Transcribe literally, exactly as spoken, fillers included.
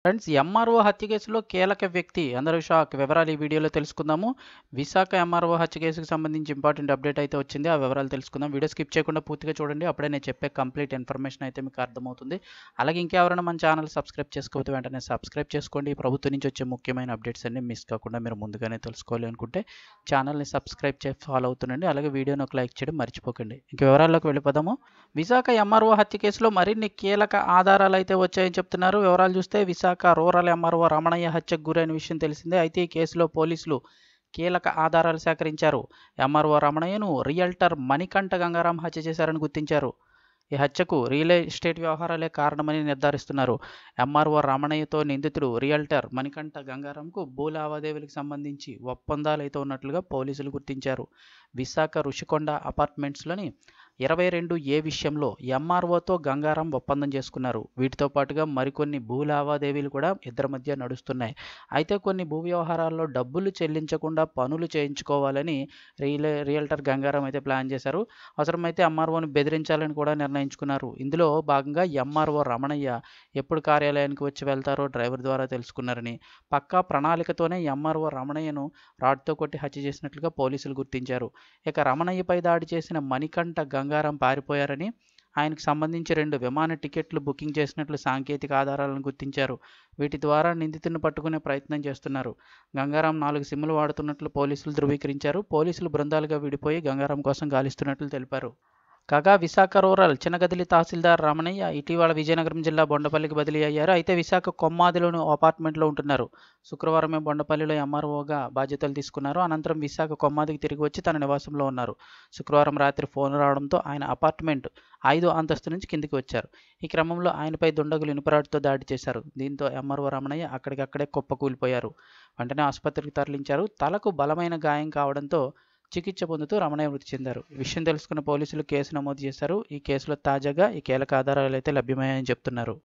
Friends, MRO హత్య కేసులో కీలక వ్యక్తి అందరూ షాక్. వివరాలు ఈ వీడియోలో తెలుసుకుందాము. విశాఖ ఎంఆర్ఓ హత్య కేసుకు సంబంధించి ఇంపార్టెంట్ అప్డేట్ అయితే వచ్చింది. ఆ వివరాలు తెలుసుకుందాం. వీడియో స్కిప్ చేయకుండా పూర్తిగా చూడండి. అప్పుడే నేను చెప్పే కంప్లీట్ ఇన్ఫర్మేషన్ అయితే మీకు అర్థమవుతుంది. అలాగే ఇంకెవరైనా మన ఛానల్ సబ్స్క్రైబ్ చేసుకోవద్దు, వెంటనే సబ్స్క్రైబ్ చేసుకోండి. ప్రభుత్వం నుంచి వచ్చే ముఖ్యమైన అప్డేట్స్ అన్ని మిస్ కాకుండా మీరు ముందుగానే తెలుసుకోవాలి అనుకుంటే ఛానల్ని సబ్స్క్రైబ్ చేసి ఫాలో అవుతుండండి. అలాగే వీడియోని ఒక లైక్ చేయడం మర్చిపోకండి. ఇంక వివరాల్లోకి వెళ్ళిపోదాము. విశాఖ ఎంఆర్ఓ హత్య కేసులో మరిన్ని కీలక ఆధారాలు అయితే వచ్చాయని చెప్తున్నారు. వివరాలు చూస్తే విశాఖ రూరల్ ఎంఆర్ఓ రమణయ్య హత్యకు గురైన విషయం తెలిసిందే. అయితే ఈ కేసులో పోలీసులు కీలక ఆధారాలు సేకరించారు. ఎంఆర్ఓ రమణయ్యను రియల్టర్ మణికంఠ గంగారాం హత్య చేశారని గుర్తించారు. ఈ హత్యకు రియల్ ఎస్టేట్ వ్యవహారాలే కారణమని నిర్ధారిస్తున్నారు. ఎంఆర్ఓ రమణయ్యతో నిందితుడు రియల్టర్ మణికంఠ గంగారాంకు భూ లావాదేవీలకు సంబంధించి ఒప్పందాలు అయితే ఉన్నట్లుగా పోలీసులు గుర్తించారు. విశాఖ రుషికొండ అపార్ట్మెంట్స్లోని ఇరవై రెండు ఏ విషయంలో ఎంఆర్ఓతో గంగారాం ఒప్పందం చేసుకున్నారు. వీటితో పాటుగా మరికొన్ని భూ లావాదేవీలు కూడా ఇద్దరి మధ్య నడుస్తున్నాయి. అయితే కొన్ని భూ వ్యవహారాల్లో డబ్బులు చెల్లించకుండా పనులు చేయించుకోవాలని రియల్ రియల్టర్ గంగారాం అయితే ప్లాన్ చేశారు. అవసరమైతే ఎంఆర్ఓని బెదిరించాలని కూడా నిర్ణయించుకున్నారు. ఇందులో భాగంగా ఎంఆర్ఓ రమణయ్య ఎప్పుడు కార్యాలయానికి వచ్చి వెళ్తారో డ్రైవర్ ద్వారా తెలుసుకున్నారని, పక్కా ప్రణాళికతోనే ఎంఆర్ఓ రమణయ్యను రాడ్తో కొట్టి హత్య చేసినట్లుగా పోలీసులు గుర్తించారు. ఇక రమణయ్యపై దాడి చేసిన మణికంఠ గంగారాం పారిపోయారని, ఆయనకు సంబంధించి రెండు విమాన టికెట్లు బుకింగ్ చేసినట్లు సాంకేతిక ఆధారాలను గుర్తించారు. వీటి ద్వారా నిందితుడిని పట్టుకునే ప్రయత్నం చేస్తున్నారు. గంగారాం నాలుగు సిమ్లు వాడుతున్నట్లు పోలీసులు ధృవీకరించారు. పోలీసులు బృందాలుగా విడిపోయి గంగారాం కోసం గాలిస్తున్నట్లు తెలిపారు. కాగా విశాఖ రూరల్ చినగదిలి తహసీల్దార్ రమణయ్య ఇటీవల విజయనగరం జిల్లా బొండపల్లికి బదిలీ అయ్యారు. అయితే విశాఖ కొమ్మాదిలోని అపార్ట్మెంట్లో ఉంటున్నారు. శుక్రవారమే బొండపల్లిలో ఎంఆర్ఓగా బాధ్యతలు తీసుకున్నారు. అనంతరం విశాఖ కొమ్మాదికి తిరిగి వచ్చి తన నివాసంలో ఉన్నారు. శుక్రవారం రాత్రి ఫోన్ రావడంతో ఆయన అపార్ట్మెంట్ ఐదో అంతస్తు నుంచి కిందికి వచ్చారు. ఈ క్రమంలో ఆయనపై దుండగులు ఇనుపరాడుతో దాడి చేశారు. దీంతో ఎంఆర్ఓ రమణయ్య అక్కడికక్కడే కుప్పకూలిపోయారు. వెంటనే ఆసుపత్రికి తరలించారు. తలకు బలమైన గాయం కావడంతో చికిత్స పొందుతూ రమణయ్య మృతి చెందారు. ఈ విషయం తెలుసుకున్న పోలీసులు కేసు నమోదు చేశారు. ఈ కేసులో తాజాగా ఈ కీలక ఆధారాలు అయితే లభ్యమయ్యాయని చెప్తున్నారు.